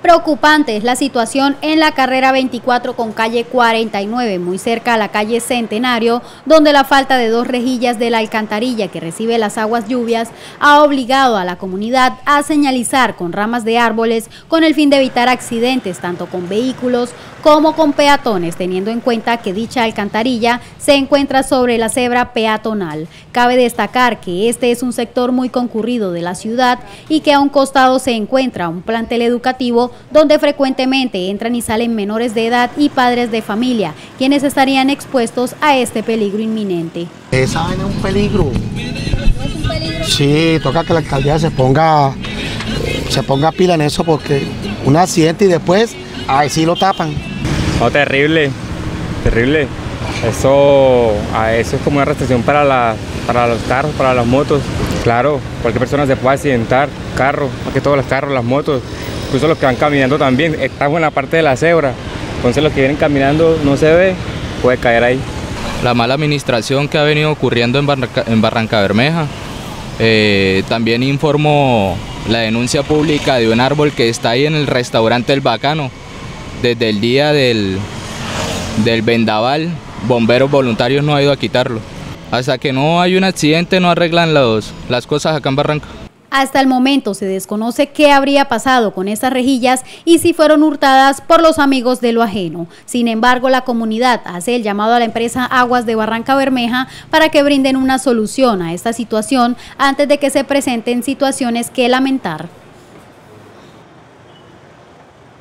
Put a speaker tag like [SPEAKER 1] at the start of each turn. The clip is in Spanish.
[SPEAKER 1] Preocupante es la situación en la carrera 24 con calle 49, muy cerca a la calle Centenario, donde la falta de 2 rejillas de la alcantarilla que recibe las aguas lluvias ha obligado a la comunidad a señalizar con ramas de árboles con el fin de evitar accidentes tanto con vehículos como con peatones, teniendo en cuenta que dicha alcantarilla se encuentra sobre la cebra peatonal. Cabe destacar que este es un sector muy concurrido de la ciudad y que a un costado se encuentra un plantel educativo donde frecuentemente entran y salen menores de edad y padres de familia, quienes estarían expuestos a este peligro inminente.
[SPEAKER 2] Esa vaina es un peligro. ¿Es un peligro? Sí, toca que la alcaldía se ponga pila en eso, porque un accidente y después ahí sí lo tapan.
[SPEAKER 3] No, terrible, terrible. Eso es como una restricción para los carros, para las motos. Claro, cualquier persona se puede accidentar, carros, más que todos los carros, las motos, incluso los que van caminando también. Estamos en la parte de la cebra, entonces los que vienen caminando no se ve, puede caer ahí.
[SPEAKER 4] La mala administración que ha venido ocurriendo en Barrancabermeja. También informo la denuncia pública de un árbol que está ahí en el restaurante El Bacano. Desde el día del vendaval, bomberos voluntarios no han ido a quitarlo. Hasta que no hay un accidente no arreglan las cosas acá en Barranca.
[SPEAKER 1] Hasta el momento se desconoce qué habría pasado con estas rejillas y si fueron hurtadas por los amigos de lo ajeno. Sin embargo, la comunidad hace el llamado a la empresa Aguas de Barrancabermeja para que brinden una solución a esta situación antes de que se presenten situaciones que lamentar.